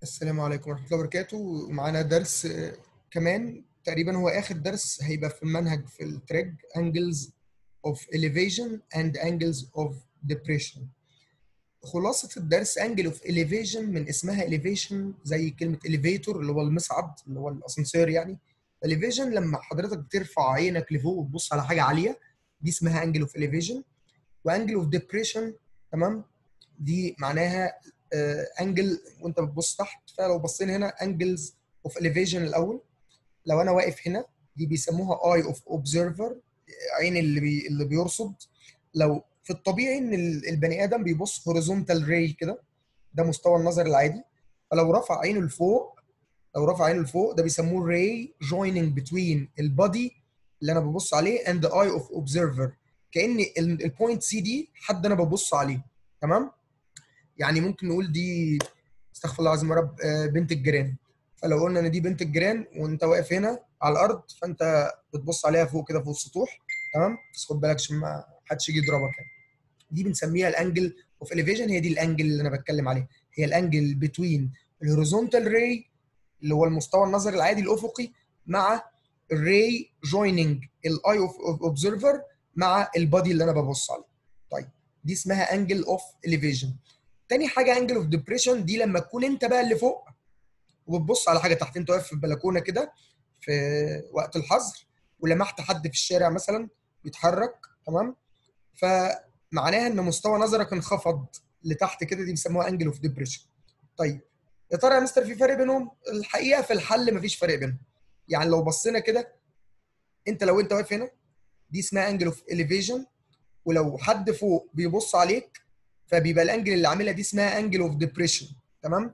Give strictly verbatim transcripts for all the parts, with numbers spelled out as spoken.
السلام عليكم ورحمة الله وبركاته. ومعانا درس آه، كمان تقريبا هو آخر درس هيبقى في المنهج في التراك Angles of Elevation and Angles of Depression. خلاصة الدرس Angle of Elevation من اسمها Elevation زي كلمة Elevator اللي هو المصعد اللي هو الأسانسير يعني. Elevation لما حضرتك بترفع عينك لفوق وتبص على حاجة عالية دي اسمها Angle of Elevation. وانجل اوف ديبريشن تمام دي معناها انجل وانت بتبص تحت. فلو بصينا هنا انجلز اوف اليفيشن الاول، لو انا واقف هنا دي بيسموها اي اوف اوبزرفر، عين اللي بي اللي بيرصد. لو في الطبيعي ان البني ادم بيبص هوريزونتال راي كده، ده مستوى النظر العادي. فلو رفع عينه لفوق لو رفع عينه لفوق ده بيسموه راي جويننج بتوين البادي اللي انا ببص عليه اند اي اوف اوبزرفر، كأن البوينت سي دي حد انا ببص عليه. تمام، يعني ممكن نقول دي استغفر الله العظيم يا رب آه، بنت الجيران. فلو قلنا ان دي بنت الجيران وانت واقف هنا على الارض فانت بتبص عليها فوق كده فوق السطوح. تمام، بس خد بالك عشان ما حدش يجي يضربك يعني. دي بنسميها الانجل اوف اليفيشن، هي دي الانجل اللي انا بتكلم عليها، هي الانجل بتوين الهوريزونتال راي اللي هو المستوى النظري العادي الافقي مع الراي جويننج الاي اوف اوبزرفر مع البادي اللي انا ببص عليه. طيب دي اسمها انجل اوف اليفيشن. تاني حاجه انجل اوف ديبريشن، دي لما تكون انت بقى اللي فوق وبتبص على حاجه تحت، انت واقف في البلكونه كده في وقت الحظر ولمحت حد في الشارع مثلا بيتحرك. تمام، فمعناها ان مستوى نظرك انخفض لتحت كده، دي بيسموها انجل اوف ديبريشن. طيب يا ترى يا مستر في فرق بينهم؟ الحقيقه في الحل مفيش فرق بينهم. يعني لو بصينا كده، انت لو انت واقف هنا دي اسمها انجل اوف اليفيشن، ولو حد فوق بيبص عليك فبيبقى الانجل اللي عاملها دي اسمها انجل اوف ديبريشن. تمام،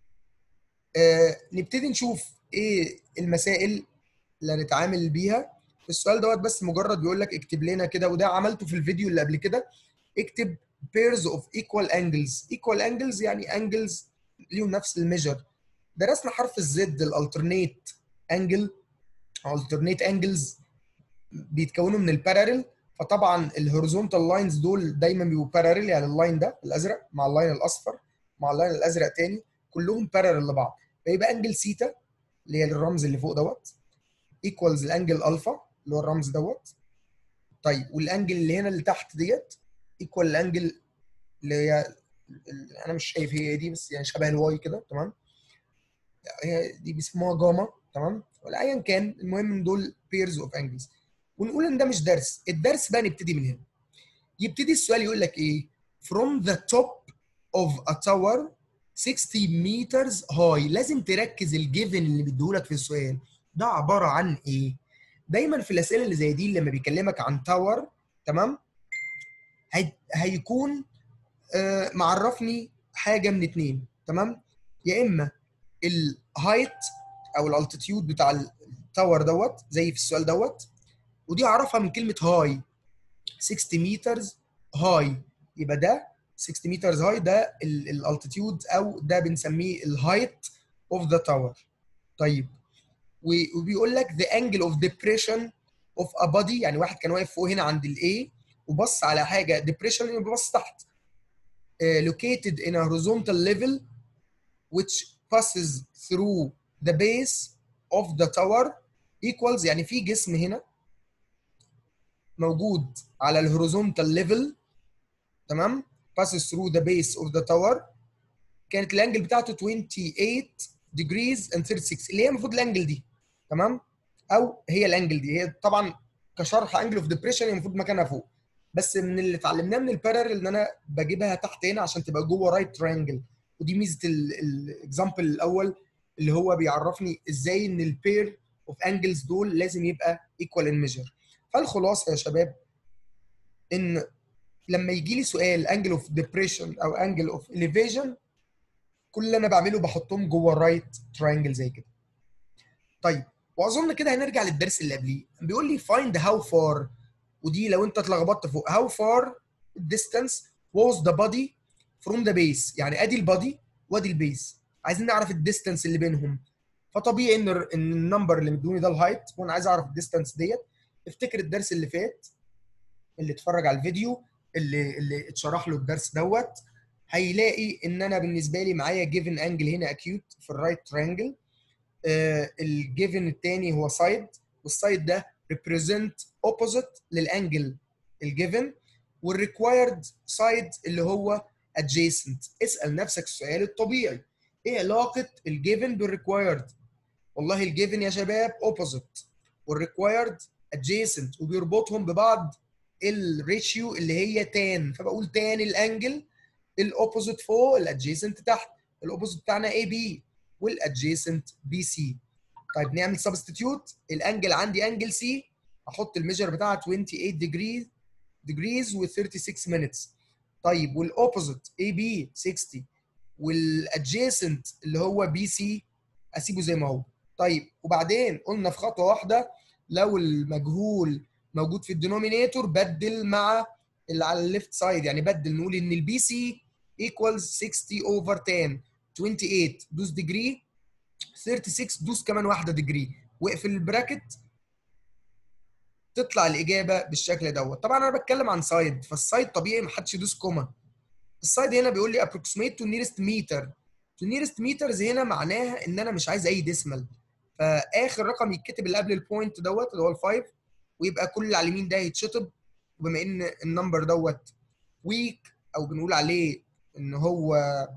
آه نبتدي نشوف ايه المسائل اللي هنتعامل بيها في السؤال دوت. بس مجرد بيقول لك اكتب لنا كده، وده عملته في الفيديو اللي قبل كده، اكتب pairs of equal angles. equal angles يعني angles ليهم نفس الميجر. درسنا حرف الزد الالترنيت انجل، alternate angles بيتكونوا من الباراليل. فطبعا الهوريزونتال لاينز دول دايما بيبقوا باراليل، يعني اللاين ده الازرق مع اللاين الاصفر مع اللاين الازرق تاني كلهم باراليل لبعض، فيبقى انجل سيتا اللي هي الرمز اللي فوق دوت ايكوالز الانجل الفا اللي هو الرمز دوت. طيب والانجل اللي هنا اللي تحت ديت ايكوال الانجل اللي هي انا مش شايف هي دي بس يعني شبه الواي كده. تمام، هي دي بيسموها جاما. تمام، ولا ايا كان، المهم ان دول بيرز اوف انجلز. ونقول ان ده مش درس، الدرس بقى نبتدي من هنا. يبتدي السؤال يقول لك ايه؟ from the top of a tower sixty meters high. لازم تركز الجيفن اللي بيديهولك في السؤال ده عباره عن ايه. دايما في الاسئله اللي زي دي لما بيكلمك عن تاور، تمام، هي... هيكون آه معرفني حاجه من اتنين. تمام، يا اما الهايت او الالتيتيود بتاع التاور دوت زي في السؤال دوت، ودي اعرفها من كلمه هاي sixty meters high، يبقى ده sixty meters high ده الالتيتيود او ده بنسميه الهايت اوف ذا تاور. طيب وبيقول لك the angle of depression of a body، يعني واحد كان واقف فوق هنا عند الاي وبص على حاجه depression يعني بص تحت uh, located in a horizontal level which passes through the base of the tower equals، يعني في جسم هنا موجود على الهوريزونتال ليفل، تمام، passes through the base of the tower، كانت الانجل بتاعته twenty-eight degrees and thirty-six اللي هي المفروض الانجل دي. تمام، او هي الانجل دي، هي طبعا كشرح انجل اوف ديبريشن هي المفروض مكانها فوق، بس من اللي اتعلمناه من الباراليل ان انا بجيبها تحت هنا عشان تبقى جوه رايت ترينجل. ودي ميزه الاكزامبل الاول اللي هو بيعرفني ازاي ان البير اوف انجلز دول لازم يبقى ايكوال ان ميجر. فالخلاصه يا شباب ان لما يجي لي سؤال انجل اوف ديبريشن او انجل اوف اليفيشن كل اللي انا بعمله بحطهم جوه الرايت تراينجل زي كده. طيب واظن كده هنرجع للدرس اللي قبليه، بيقول لي find how far، ودي لو انت اتلخبطت فوق how far distance was the body from the base، يعني ادي البادي وادي البيس، عايزين نعرف الديستانس اللي بينهم. فطبيعي ان ان النمبر اللي مدوني ده الهايت وانا عايز اعرف الديستانس ديت. افتكر الدرس اللي فات اللي اتفرج على الفيديو اللي اللي اتشرح له الدرس دوت هيلاقي ان انا بالنسبه لي معايا جيفن انجل هنا اكيوت في الرايت ترينجل. الجيفن الثاني هو سايد، والسايد ده ريبريزنت اوبوزيت للانجل الجيفن، والريكوايرد سايد اللي هو adjacent. اسال نفسك السؤال الطبيعي، ايه علاقه الجيفن بالريكوايرد؟ والله الجيفن يا شباب اوبوزيت، والريكوايرد adjacent، وبيربطهم ببعض الريشيو اللي هي تان، فبقول تان الانجل الاوبوزيت فوق الادجيسنت تحت. الاوبوزيت بتاعنا اي بي والادجيسنت بي سي. طيب نعمل سبستيتيوت. الانجل عندي انجل سي، احط الميجر بتاعها ثمانية وعشرين ديجري ديجريز و ستة وثلاثين minutes. طيب والاوبوزيت اي بي ستين، والادجيسنت اللي هو بي سي اسيبه زي ما هو. طيب وبعدين قلنا في خطوه واحده لو المجهول موجود في الدينومينيتور بدل مع اللي على الليفت سايد، يعني بدل نقول ان البي سي ايكوالز ستين اوفر عشرة، ثمانية وعشرين دوس ديجري، ستة وثلاثين دوس كمان واحده ديجري، واقفل البراكت، تطلع الاجابه بالشكل دوت. طبعا انا بتكلم عن سايد، فالسايد طبيعي ما حدش يدوس كوما. السايد هنا بيقول لي approximate to nearest meter. to nearest meters هنا معناها ان انا مش عايز اي ديسمال، فاخر رقم يتكتب اللي قبل البوينت دوت اللي هو الفايف، ويبقى كل اللي على اليمين ده يتشطب. وبما ان النمبر دوت ويك او بنقول عليه ان هو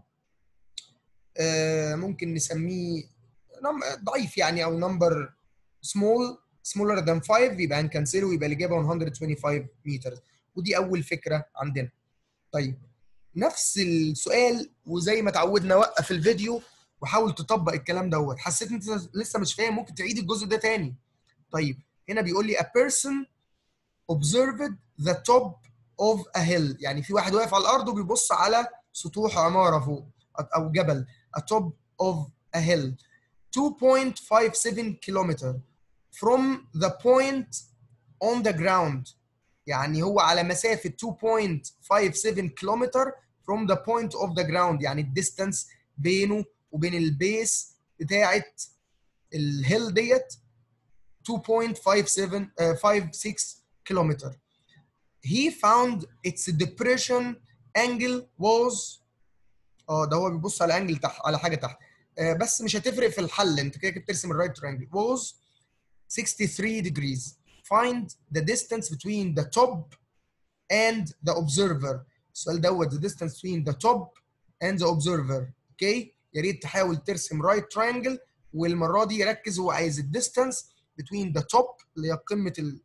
آه ممكن نسميه ضعيف يعني، او نمبر سمول smaller than خمسة، يبقى هنكنسله ويبقى الاجابه مية وخمسة وعشرين متر. ودي اول فكره عندنا. طيب نفس السؤال، وزي ما اتعودنا وقف الفيديو وحاول تطبق الكلام دوت. حسيت انت لسه مش فاهم ممكن تعيد الجزء ده تاني. طيب هنا بيقول لي a person observed the top of a hill، يعني في واحد واقف على الارض وبيبص على سطوح عماره فوق او جبل. a top of a hill two point five seven kilometer from the point on the ground، يعني هو على مسافه two point five seven kilometer from the point of the ground، يعني الديستانس بينه وبين البيس بتاعه الهيل ديت two point five seven five six kilometer. He found its depression angle was، اه ده هو بيبص على انجل تحت، على حاجه تحت. آه بس مش هتفرق في الحل، انت كده كده بترسم الرايت ترينجل. was sixty-three degrees. Find the distance between the top and the observer. السؤال دوت the distance between the top and the observer. اوكي يا ريت تحاول ترسم رايت ترينجل، والمره دي ركز هو عايز الديستانس between the top اللي هي قمه ال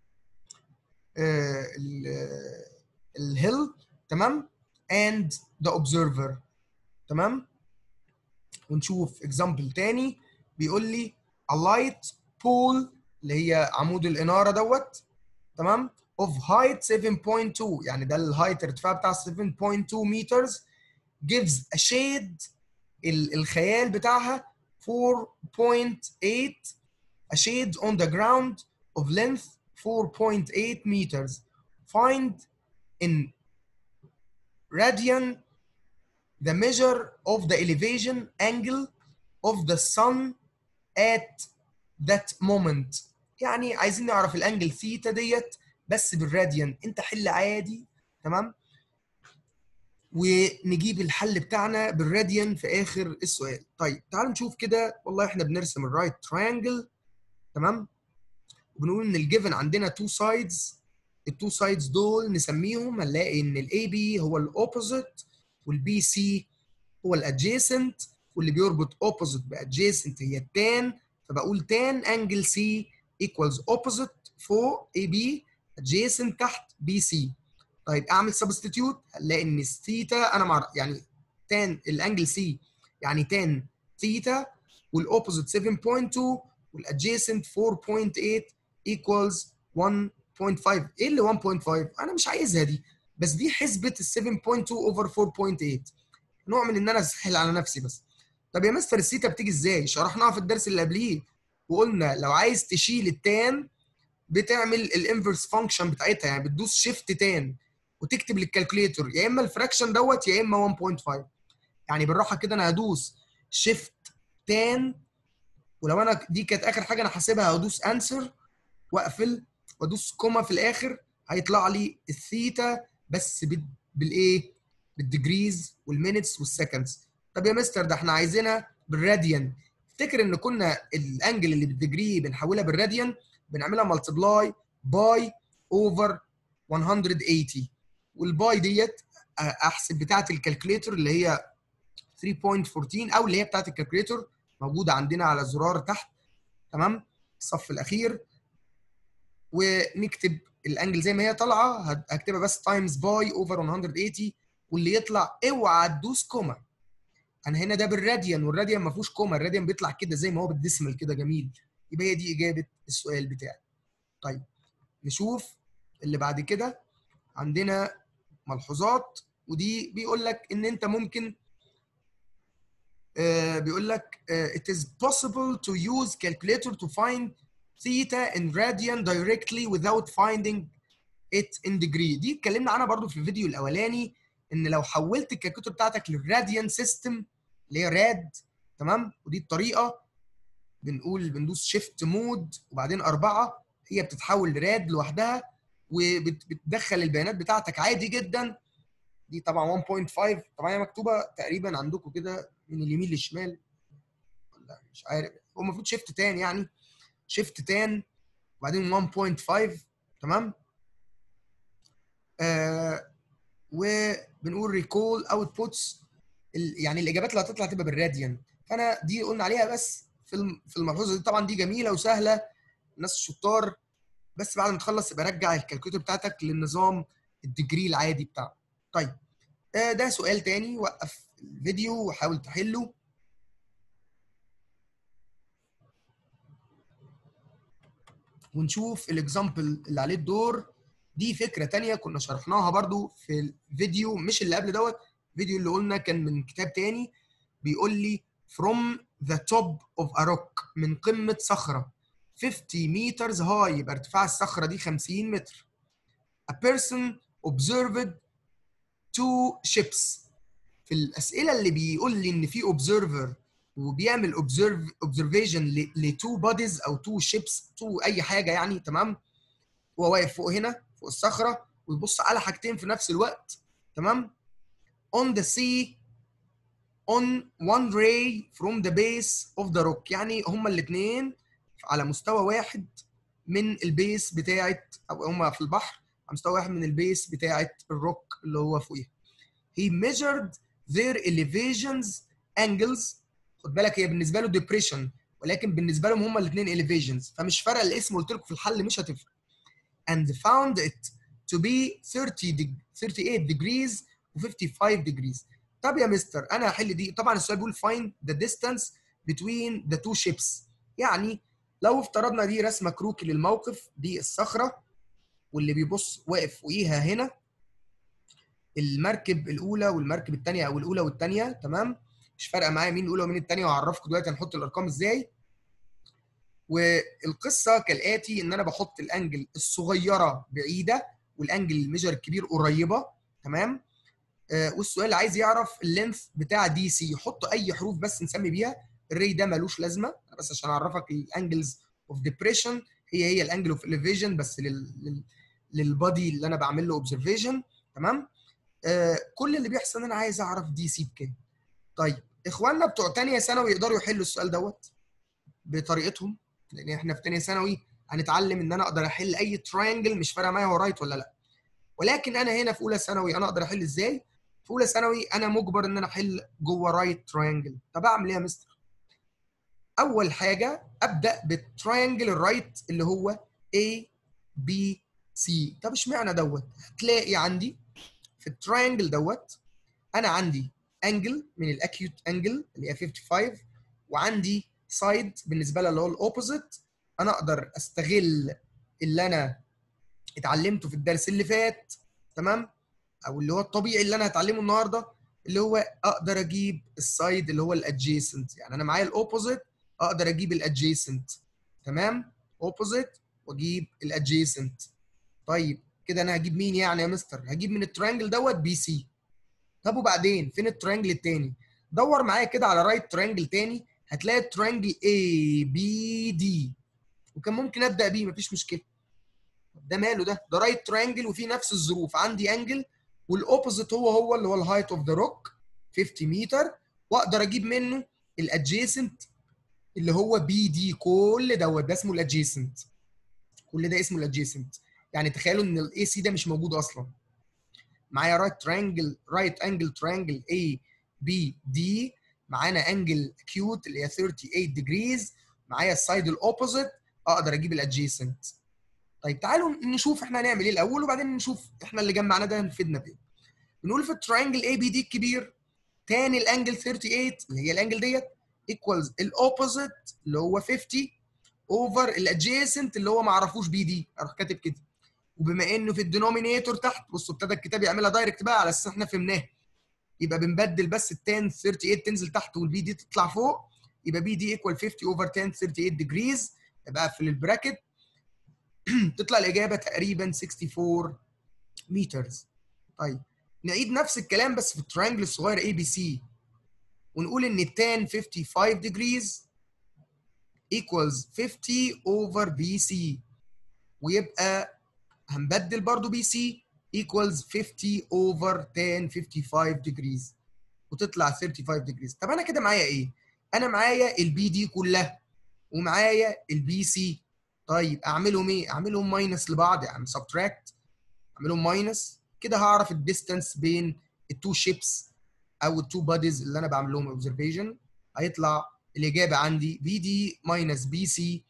الهيل، تمام، and the observer. تمام. ونشوف اكزامبل تاني. بيقول لي a light pole اللي هي عمود الاناره دوت، تمام، of height seven point two، يعني ده الهايت ارتفاع بتاع seven point two meters gives a shade الخيال بتاعها four point eight، a shade on the ground of length four point eight meters. Find in radian the measure of the elevation angle of the sun at that moment. يعني عايزين نعرف الانجل ثيتا ديت بس بالراديان. انت حل عادي، تمام، ونجيب الحل بتاعنا بالراديان في اخر السؤال. طيب تعالوا نشوف كده. والله احنا بنرسم الرايت تريانجل، تمام، وبنقول ان الجيفن عندنا تو سايدز. التو سايدز دول نسميهم، هنلاقي ان الاي بي هو الاوبوزيت والبي سي هو الادجيسنت، واللي بيربط اوبوزيت بادجيسنت هي التان، فبقول تان انجل سي ايكوالز اوبوزيت فوق اي بي، ادجيسنت تحت بي سي. طيب اعمل سبستيتيوت، هنلاقي ان الثيتا انا مع يعني تان الانجل سي يعني تان ثيتا، والاوبوزيت سبعة فاصلة اتنين والادجيسنت أربعة فاصلة تمانية ايكوالز واحد فاصلة خمسة. ايه اللي واحد فاصلة خمسة؟ انا مش عايزها دي، بس دي حسبه ال سبعة فاصلة اتنين اوفر أربعة فاصلة تمانية، نوع من ان انا اسهل على نفسي بس. طب يا مستر الثيتا بتيجي ازاي؟ شرحناها في الدرس اللي قبليه، وقلنا لو عايز تشيل التان بتعمل الانفرس فانكشن بتاعتها، يعني بتدوس شيفت تان وتكتب للكالكوليتور يا اما الفراكشن دوت يا اما واحد فاصلة خمسة. يعني بالراحه كده انا هدوس شيفت تان، ولو انا دي كانت اخر حاجه انا حاسبها هدوس انسر واقفل وادوس كوما في الاخر، هيطلع لي الثيتا بس بالايه؟ بالديجريز والمينتس والسكندز. طب يا مستر ده احنا عايزينها بالراديان. افتكر ان كنا الانجل اللي بالديجري بنحولها بالراديان بنعملها ملتبلاي باي اوفر مية وثمانين، والباي ديت احسب بتاعه الكالكوليتر اللي هي ثلاثة فاصلة أربعة عشر او اللي هي بتاعه الكالكوليتر موجوده عندنا على الزرار تحت، تمام، الصف الاخير، ونكتب الانجل زي ما هي طالعه. هكتبها بس تايمز باي اوفر مية وثمانين، واللي يطلع اوعى تدوس كوما. انا هنا ده بالراديان، والراديان ما فيهوش كوما، الراديان بيطلع كده زي ما هو بالديسمال كده جميل. يبقى هي دي اجابه السؤال بتاعي. طيب نشوف اللي بعد كده. عندنا ملحوظات، ودي بيقول لك ان انت ممكن آه بيقول لك آه it is possible to use calculator to find theta in radian directly without finding it in degree. دي اتكلمنا عنها برضو في الفيديو الاولاني، ان لو حولت الكالكوليتر بتاعتك للراديان سيستم اللي هي راد، تمام، ودي الطريقه بنقول بندوس شيفت مود وبعدين أربعة، هي بتتحول لراد لوحدها وبتدخل البيانات بتاعتك عادي جدا. دي طبعا واحد فاصلة خمسة، طبعا هي مكتوبه تقريبا عندكم كده من اليمين للشمال ولا مش عارف، هو المفروض شيفت تان، يعني شيفت تان وبعدين واحد فاصلة خمسة، تمام. آه وبنقول ريكول اوتبوتس، يعني الاجابات اللي هتطلع تبقى بالراديان. فانا دي قلنا عليها بس في في الملحوظه دي. طبعا دي جميله وسهله الناس الشطار، بس بعد ما تخلص يبقى رجع الكالكوليتر بتاعتك للنظام الديجري العادي بتاعه. طيب آه ده سؤال تاني، وقف الفيديو وحاول تحله. ونشوف الاكزامبل اللي عليه الدور. دي فكره تانيه كنا شرحناها برضو في الفيديو مش اللي قبل دوت، الفيديو اللي قلنا كان من كتاب تاني. بيقول لي from the top of a rock، من قمه صخره خمسين meters high، يبقى ارتفاع الصخره دي خمسين متر. a person observed two ships. في الاسئله اللي بيقول لي ان في observer وبيعمل observe observation ل two bodies او two ships two اي حاجه يعني، تمام، هو واقف فوق هنا فوق الصخره ويبص على حاجتين في نفس الوقت، تمام. on the sea on one ray from the base of the rock، يعني هما الاثنين على مستوى واحد من البيس بتاعت، او هما في البحر على مستوى واحد من البيس بتاعت الروك اللي هو فوقيها. he measured their elevations angles. خد بالك هي بالنسبه له depression، ولكن بالنسبه لهم هما الاثنين elevations، فمش فارقه الاسم، قلت لكم في الحل مش هتفرق. and found it to be thirty-eight degrees و fifty-five degrees. طب يا مستر انا هحل دي، طبعا السؤال بيقول find the distance between the two ships. يعني لو افترضنا دي رسمه كروكي للموقف، دي الصخره واللي بيبص واقف فوقيها هنا المركب الاولى والمركب الثانيه، او الاولى والثانيه، تمام، مش فارقه معايا مين الاولى ومين الثانيه، وهعرفكم دلوقتي هنحط الارقام ازاي. والقصه كالاتي، ان انا بحط الانجل الصغيره بعيده والانجل الميجر الكبير قريبه، تمام. آه والسؤال عايز يعرف اللينث بتاع دي سي، يحط اي حروف بس نسمي بيها. الري ده ملوش لازمه، بس عشان اعرفك الانجلز اوف ديبريشن هي هي الانجل اوف اليفيجن بس لل للبادي اللي انا بعمل له اوبزرفيشن، تمام. آه كل اللي بيحصل ان انا عايز اعرف دي سي بكام. طيب اخواننا بتوع ثانيه ثانوي يقدروا يحلوا السؤال دوت بطريقتهم، لان احنا في ثانيه ثانوي هنتعلم ان انا اقدر احل اي تراينجل، مش فارقه معايا هو رايت ولا لا. ولكن انا هنا في اولى ثانوي انا اقدر احل ازاي؟ في اولى ثانوي انا مجبر ان انا احل جوه رايت تراينجل. طب اعمل ايه يا مستر؟ اول حاجه ابدا بالتراينجل الرايت اللي هو A B C. طب اشمعنى دوت؟ هتلاقي عندي في التراينجل دوت انا عندي انجل من الاكيوت انجل اللي هي خمسة وخمسين، وعندي سايد بالنسبه لها اللي هو الاوبوزيت. انا اقدر استغل اللي انا اتعلمته في الدرس اللي فات، تمام، او اللي هو الطبيعي اللي انا هتعلمه النهارده، اللي هو اقدر اجيب السايد اللي هو الادجيسنت. يعني انا معايا الاوبوزيت اقدر اجيب الادجيسنت، تمام، اوبوزيت واجيب الادجيسنت. طيب كده انا هجيب مين يعني يا مستر؟ هجيب من الترينجل دوت بي سي. طب وبعدين فين الترينجل التاني؟ دور معايا كده على رايت ترينجل تاني، هتلاقي الترينجل اي بي دي، وكان ممكن ابدا بيه مفيش مشكله. ده ماله ده؟ ده رايت ترينجل وفي نفس الظروف، عندي انجل والاوبوزيت هو هو اللي هو الهايت اوف ذا روك خمسين متر، واقدر اجيب منه الادجيسنت اللي هو بي دي. كل دوت ده اسمه الادجيسنت، كل ده اسمه الادجيسنت. يعني تخيلوا ان الاي سي ده مش موجود اصلا. معايا رايت ترانجل، رايت انجل ترانجل اي بي دي، معانا انجل كيوت اللي هي ثلاثة وثلاثين ديجريز، معايا السايد الاوبوزيت، اقدر اجيب الادجيسنت. طيب تعالوا نشوف احنا هنعمل ايه الاول، وبعدين نشوف احنا اللي جمعنا ده هنفيدنا بايه. بنقول في الترينجل اي بي دي الكبير تان الانجل ثلاثة وثلاثين اللي هي الانجل ديت ايكوالز الاوبوزيت اللي هو خمسين اوفر الادجيسنت اللي هو ما اعرفوش بي دي، اروح كاتب كده. وبما انه في الدينومينيتور تحت، بصوا ابتدى الكتاب يعملها دايركت بقى على اساس احنا فهمناه، يبقى بنبدل بس التان ثلاثة وثلاثين تنزل تحت والبي دي تطلع فوق، يبقى بي دي ايكوال خمسين اوفر تان ثلاثة وثلاثين ديجريز، يبقى اقفل البراكت تطلع الاجابه تقريبا أربعة وستين مترز. طيب نعيد نفس الكلام بس في الترينجل الصغير اي بي سي، ونقول ان التان خمسة وخمسين ديجريز equals خمسين over بي سي، ويبقى هنبدل برضو بي سي equals خمسين over tan خمسة وخمسين degrees، وتطلع خمسة وثلاثين degrees. طب انا كده معايا ايه؟ انا معايا البي دي كلها ومعايا البي سي. طيب اعملهم ايه؟ اعملهم ماينس لبعض، يعني سبتراكت، اعملهم ماينس كده هعرف الديستانس بين التو شيبس او التو بوديز اللي انا بعمل لهم اوبزرفيشن. هيطلع الاجابه عندي بي دي ماينس بي سي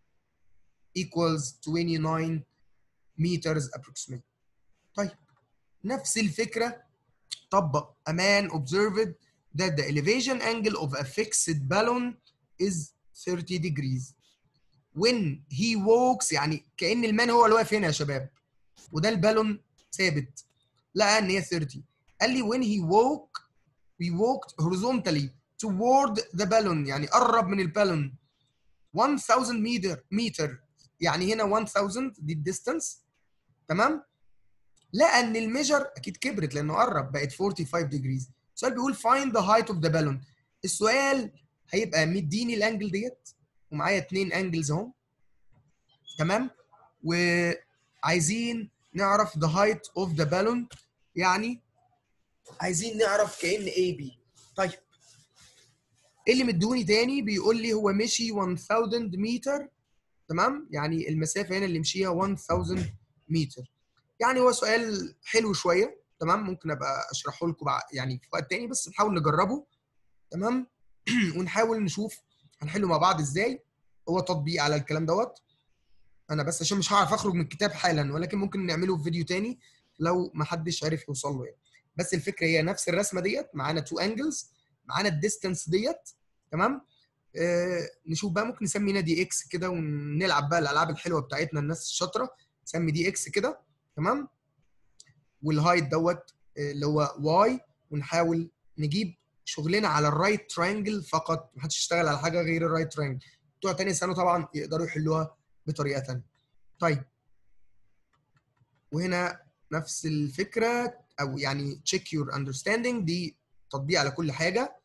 equals تسعة وعشرين meters approximately. طيب نفس الفكره طبق. A man observed that the elevation angle of a fixed balloon is thirty degrees when he walks، يعني كأن المان هو اللي واقف هنا يا شباب وده البالون ثابت، لقى ان هي ثلاثين. قال لي when he walk we walked horizontally toward the balloon، يعني قرب من البالون ألف متر متر، يعني هنا ألف دي الديستانس، تمام. لقى ان الميجر اكيد كبرت لانه قرب بقت خمسة وأربعين ديجريز. السؤال بيقول find the height of the balloon. السؤال هيبقى مديني الانجل ديت ومعايا اتنين انجلز اهو، تمام، وعايزين نعرف the height of the balloon، يعني عايزين نعرف كأن اي بي. طيب ايه اللي مدوني تاني؟ بيقول لي هو مشي ألف متر، تمام، يعني المسافه هنا اللي مشيها ألف متر. يعني هو سؤال حلو شويه، تمام، ممكن ابقى اشرحه لكم يعني في وقت تاني، بس نحاول نجربه، تمام. ونحاول نشوف هنحله مع بعض ازاي. هو تطبيق على الكلام دوت، انا بس عشان مش هعرف اخرج من الكتاب حالا، ولكن ممكن نعمله في فيديو تاني لو ما حدش عرف يوصل له يعني. بس الفكره هي نفس الرسمه ديت، معانا تو انجلز، معانا الديستانس ديت، تمام. آه نشوف بقى، ممكن نسمي هنا دي اكس كده ونلعب بقى الالعاب الحلوه بتاعتنا الناس الشاطره، نسمي دي اكس كده، تمام. والهايت دوت اللي هو واي، ونحاول نجيب شغلنا على الرايت ترينجل فقط، محدش يشتغل على حاجه غير الرايت ترينجل. بتوع تاني سنه طبعا يقدروا يحلوها بطريقه ثانيه. طيب وهنا نفس الفكره، او يعني check your understanding، دي تطبيق على كل حاجه.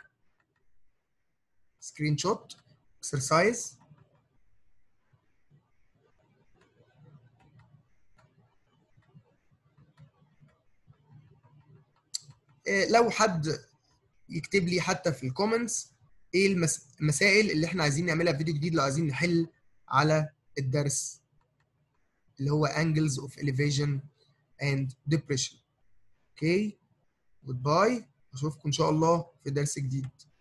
سكرين شوت اكسرسايز. لو حد يكتب لي حتى في الكومنتس ايه المس... المسائل اللي احنا عايزين نعملها في فيديو جديد لو عايزين نحل على الدرس اللي هو angles of elevation and depression. اوكي، جود باي، اشوفكم ان شاء الله في درس جديد.